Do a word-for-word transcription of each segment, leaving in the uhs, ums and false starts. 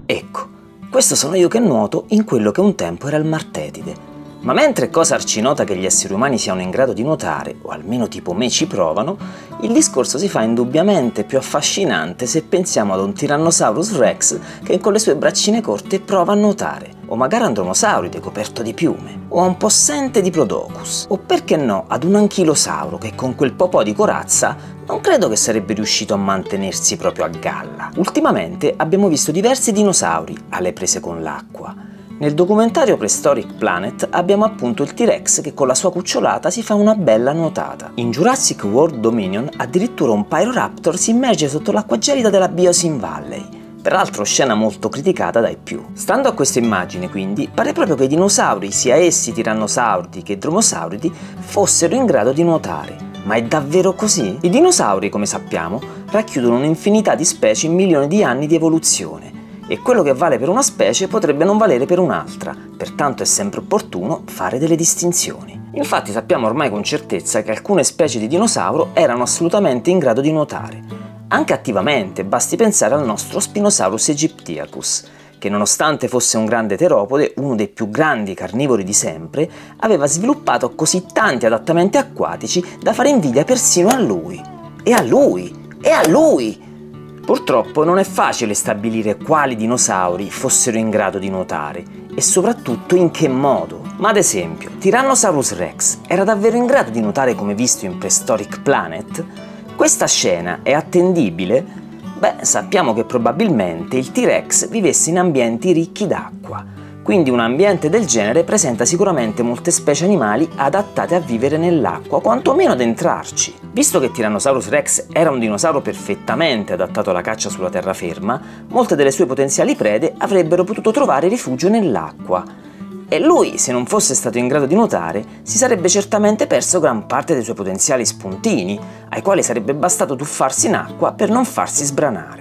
Ecco, questo sono io che nuoto in quello che un tempo era il Mar Tetide. Ma mentre è cosa arcinota che gli esseri umani siano in grado di nuotare, o almeno tipo me ci provano, il discorso si fa indubbiamente più affascinante se pensiamo ad un Tyrannosaurus Rex che con le sue braccine corte prova a nuotare, o magari a un dromaeosauride coperto di piume, o a un possente diplodocus, o perché no ad un anchilosauro che con quel popò di corazza non credo che sarebbe riuscito a mantenersi proprio a galla. Ultimamente abbiamo visto diversi dinosauri alle prese con l'acqua. Nel documentario Prehistoric Planet abbiamo appunto il T-Rex che con la sua cucciolata si fa una bella nuotata. In Jurassic World Dominion addirittura un Pyroraptor si immerge sotto l'acqua gelida della Biosyn Valley, peraltro scena molto criticata dai più. Stando a questa immagine quindi, pare proprio che i dinosauri, sia essi tirannosauridi che dromaeosauridi, fossero in grado di nuotare. Ma è davvero così? I dinosauri, come sappiamo, racchiudono un'infinità di specie in milioni di anni di evoluzione. E quello che vale per una specie potrebbe non valere per un'altra, pertanto è sempre opportuno fare delle distinzioni. Infatti sappiamo ormai con certezza che alcune specie di dinosauro erano assolutamente in grado di nuotare, anche attivamente, basti pensare al nostro Spinosaurus aegyptiacus, che nonostante fosse un grande teropode, uno dei più grandi carnivori di sempre, aveva sviluppato così tanti adattamenti acquatici da fare invidia persino a lui. E a lui! E a lui! Purtroppo non è facile stabilire quali dinosauri fossero in grado di nuotare e soprattutto in che modo. Ma ad esempio, Tyrannosaurus Rex era davvero in grado di nuotare come visto in Prehistoric Planet? Questa scena è attendibile? Beh, sappiamo che probabilmente il T-Rex vivesse in ambienti ricchi d'acqua. Quindi un ambiente del genere presenta sicuramente molte specie animali adattate a vivere nell'acqua, quantomeno ad entrarci. Visto che Tyrannosaurus Rex era un dinosauro perfettamente adattato alla caccia sulla terraferma, molte delle sue potenziali prede avrebbero potuto trovare rifugio nell'acqua. E lui, se non fosse stato in grado di nuotare, si sarebbe certamente perso gran parte dei suoi potenziali spuntini, ai quali sarebbe bastato tuffarsi in acqua per non farsi sbranare.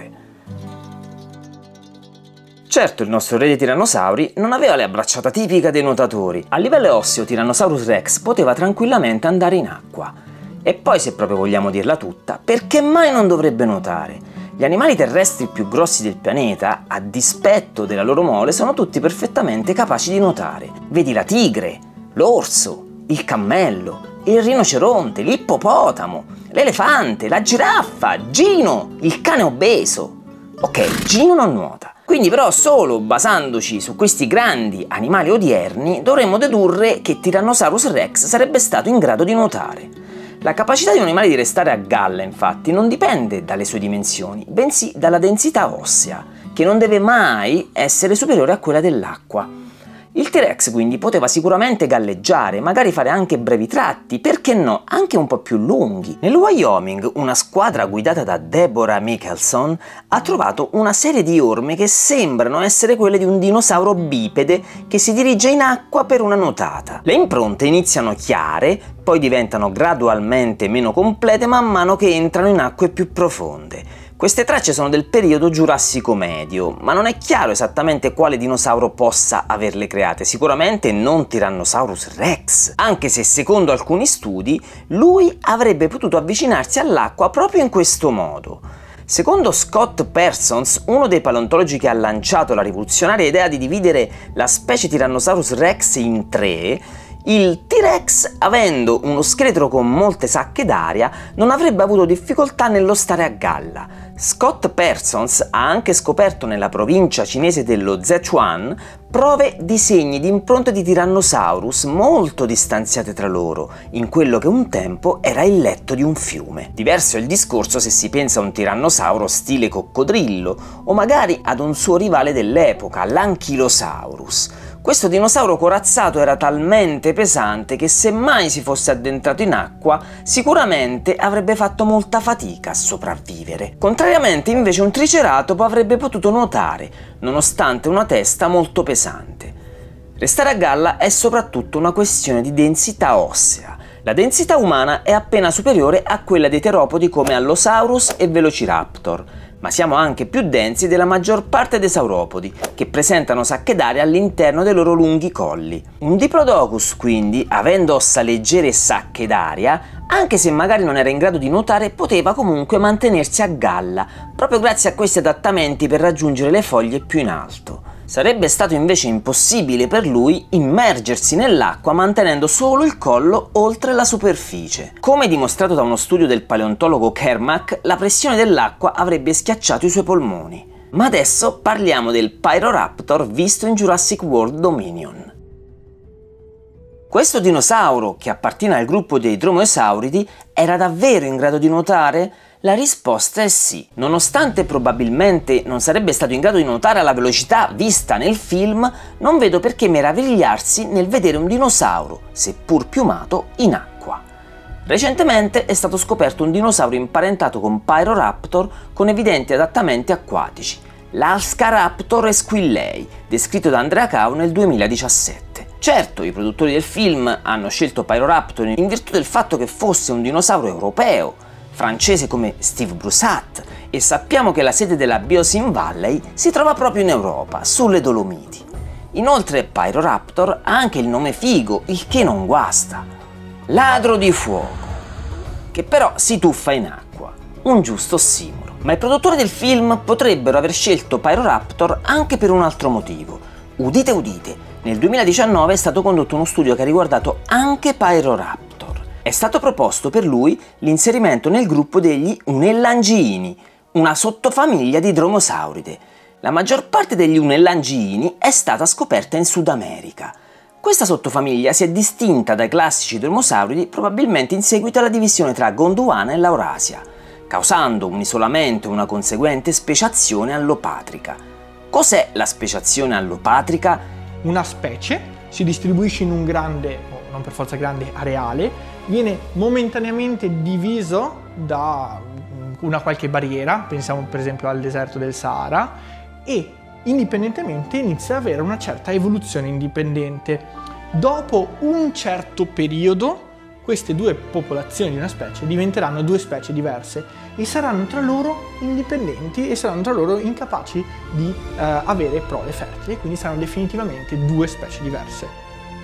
Certo, il nostro re dei tirannosauri non aveva la bracciata tipica dei nuotatori. A livello osseo Tyrannosaurus Rex poteva tranquillamente andare in acqua. E poi, se proprio vogliamo dirla tutta, perché mai non dovrebbe nuotare? Gli animali terrestri più grossi del pianeta, a dispetto della loro mole, sono tutti perfettamente capaci di nuotare. Vedi la tigre, l'orso, il cammello, il rinoceronte, l'ippopotamo, l'elefante, la giraffa, Gino, il cane obeso. Ok, Gino non nuota. Quindi però solo basandoci su questi grandi animali odierni dovremmo dedurre che Tyrannosaurus Rex sarebbe stato in grado di nuotare. La capacità di un animale di restare a galla infatti non dipende dalle sue dimensioni, bensì dalla densità ossea, che non deve mai essere superiore a quella dell'acqua. Il T-Rex quindi poteva sicuramente galleggiare, magari fare anche brevi tratti, perché no, anche un po' più lunghi. Nel Wyoming una squadra guidata da Deborah Michelson ha trovato una serie di orme che sembrano essere quelle di un dinosauro bipede che si dirige in acqua per una nuotata. Le impronte iniziano chiare, poi diventano gradualmente meno complete man mano che entrano in acque più profonde. Queste tracce sono del periodo Giurassico Medio, ma non è chiaro esattamente quale dinosauro possa averle create, sicuramente non Tyrannosaurus Rex, anche se secondo alcuni studi lui avrebbe potuto avvicinarsi all'acqua proprio in questo modo. Secondo Scott Parsons, uno dei paleontologi che ha lanciato la rivoluzionaria idea di dividere la specie Tyrannosaurus Rex in tre, il T-Rex, avendo uno scheletro con molte sacche d'aria, non avrebbe avuto difficoltà nello stare a galla. Scott Parsons ha anche scoperto nella provincia cinese dello Zhejiang prove di segni di impronte di Tyrannosaurus molto distanziate tra loro, in quello che un tempo era il letto di un fiume. Diverso è il discorso se si pensa a un tirannosauro stile coccodrillo, o magari ad un suo rivale dell'epoca, l'Ankylosaurus. Questo dinosauro corazzato era talmente pesante che se mai si fosse addentrato in acqua sicuramente avrebbe fatto molta fatica a sopravvivere. Contrariamente invece un triceratopo avrebbe potuto nuotare, nonostante una testa molto pesante. Restare a galla è soprattutto una questione di densità ossea. La densità umana è appena superiore a quella dei teropodi come Allosaurus e Velociraptor, ma siamo anche più densi della maggior parte dei sauropodi, che presentano sacche d'aria all'interno dei loro lunghi colli. Un Diplodocus, quindi, avendo ossa leggere e sacche d'aria, Anche se magari non era in grado di nuotare, poteva comunque mantenersi a galla, proprio grazie a questi adattamenti per raggiungere le foglie più in alto. Sarebbe stato invece impossibile per lui immergersi nell'acqua mantenendo solo il collo oltre la superficie. Come dimostrato da uno studio del paleontologo Kermack, la pressione dell'acqua avrebbe schiacciato i suoi polmoni. Ma adesso parliamo del Pyroraptor visto in Jurassic World Dominion. Questo dinosauro, che appartiene al gruppo dei dromeosauridi, era davvero in grado di nuotare? La risposta è sì. Nonostante probabilmente non sarebbe stato in grado di nuotare alla velocità vista nel film, non vedo perché meravigliarsi nel vedere un dinosauro, seppur piumato, in acqua. Recentemente è stato scoperto un dinosauro imparentato con Pyroraptor con evidenti adattamenti acquatici, l'Ascaraptor esquillei, descritto da Andrea Cao nel duemiladiciassette. Certo, i produttori del film hanno scelto Pyroraptor in virtù del fatto che fosse un dinosauro europeo, francese come Steve Brussat, e sappiamo che la sede della Biosyn Valley si trova proprio in Europa, sulle Dolomiti. Inoltre Pyroraptor ha anche il nome figo, il che non guasta: ladro di fuoco, che però si tuffa in acqua, un giusto ossimoro. Ma i produttori del film potrebbero aver scelto Pyroraptor anche per un altro motivo. Udite udite, nel duemiladiciannove è stato condotto uno studio che ha riguardato anche Pyroraptor. È stato proposto per lui l'inserimento nel gruppo degli Unellangiini, una sottofamiglia di dromeosauride. La maggior parte degli Unellangiini è stata scoperta in Sud America. Questa sottofamiglia si è distinta dai classici dromeosauridi probabilmente in seguito alla divisione tra Gondwana e Laurasia, causando un isolamento e una conseguente speciazione allopatrica. Cos'è la speciazione allopatrica? Una specie si distribuisce in un grande, o non per forza grande, areale, viene momentaneamente diviso da una qualche barriera, pensiamo per esempio al deserto del Sahara, e indipendentemente inizia ad avere una certa evoluzione indipendente. Dopo un certo periodo, queste due popolazioni di una specie diventeranno due specie diverse e saranno tra loro indipendenti e saranno tra loro incapaci di eh, avere prole fertili, quindi saranno definitivamente due specie diverse.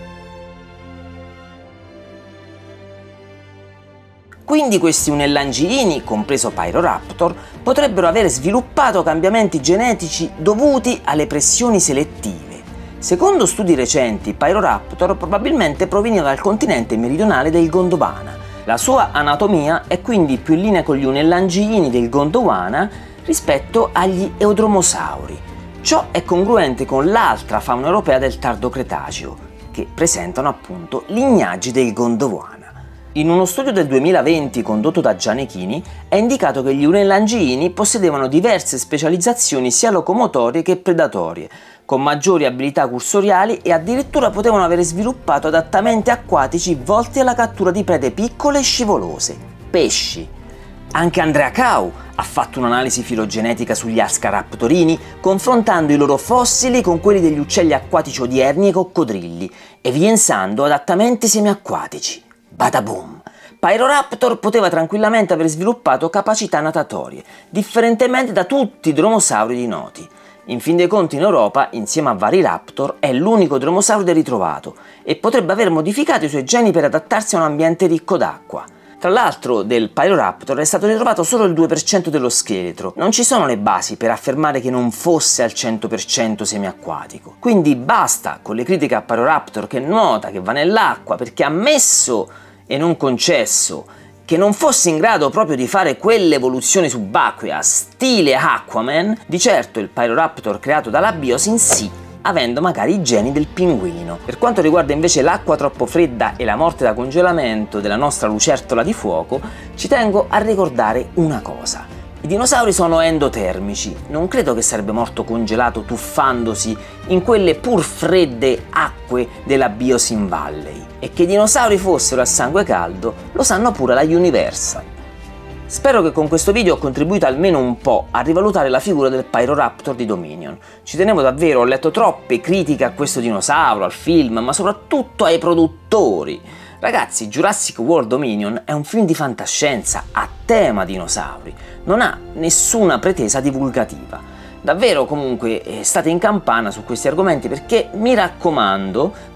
Quindi questi Unellangiini, compreso Pyroraptor, potrebbero aver sviluppato cambiamenti genetici dovuti alle pressioni selettive. Secondo studi recenti, Pyroraptor probabilmente proveniva dal continente meridionale del Gondwana. La sua anatomia è quindi più in linea con gli Unellangiini del Gondwana rispetto agli Eudromosauri. Ciò è congruente con l'altra fauna europea del tardo Cretaceo, che presentano appunto lignaggi del Gondwana. In uno studio del duemilaventi condotto da Gianechini è indicato che gli Unellangiini possedevano diverse specializzazioni sia locomotorie che predatorie, con maggiori abilità cursoriali e addirittura potevano aver sviluppato adattamenti acquatici volti alla cattura di prede piccole e scivolose, pesci. Anche Andrea Cao ha fatto un'analisi filogenetica sugli Ascaraptorini, confrontando i loro fossili con quelli degli uccelli acquatici odierni e coccodrilli, evidenziando adattamenti semiacquatici. Badaboom! Pyroraptor poteva tranquillamente aver sviluppato capacità natatorie, differentemente da tutti i dromeosauridi noti. In fin dei conti in Europa, insieme a vari raptor, è l'unico dromeosauride ritrovato e potrebbe aver modificato i suoi geni per adattarsi a un ambiente ricco d'acqua. Tra l'altro del Pyroraptor è stato ritrovato solo il due per cento dello scheletro, non ci sono le basi per affermare che non fosse al cento per cento semiacquatico. Quindi basta con le critiche a Pyroraptor che nuota, che va nell'acqua, perché ha ammesso e non concesso che non fosse in grado proprio di fare quell'evoluzione subacquea stile Aquaman. Di certo il Pyroraptor creato dalla Biosyn sì, avendo magari i geni del pinguino. Per quanto riguarda invece l'acqua troppo fredda e la morte da congelamento della nostra lucertola di fuoco, ci tengo a ricordare una cosa. I dinosauri sono endotermici, non credo che sarebbe morto congelato tuffandosi in quelle pur fredde acque della Biosyn Valley. E che i dinosauri fossero a sangue caldo lo sanno pure la Universal. Spero che con questo video ho contribuito almeno un po' a rivalutare la figura del Pyroraptor di Dominion. Ci tenevo davvero, ho letto troppe critiche a questo dinosauro, al film, ma soprattutto ai produttori. Ragazzi, Jurassic World Dominion è un film di fantascienza a tema dinosauri, non ha nessuna pretesa divulgativa. Davvero comunque state in campana su questi argomenti perché mi raccomando,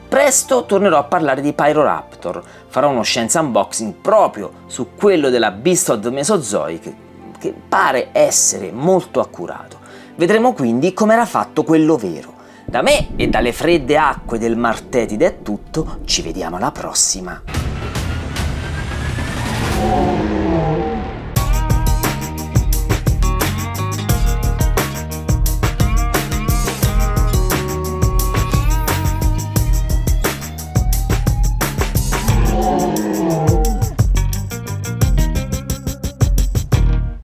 Presto tornerò a parlare di Pyroraptor, farò uno scienza unboxing proprio su quello della Beast of the Mesozoic, che pare essere molto accurato. Vedremo quindi come era fatto quello vero. Da me e dalle fredde acque del Mar Tetide è tutto, ci vediamo alla prossima!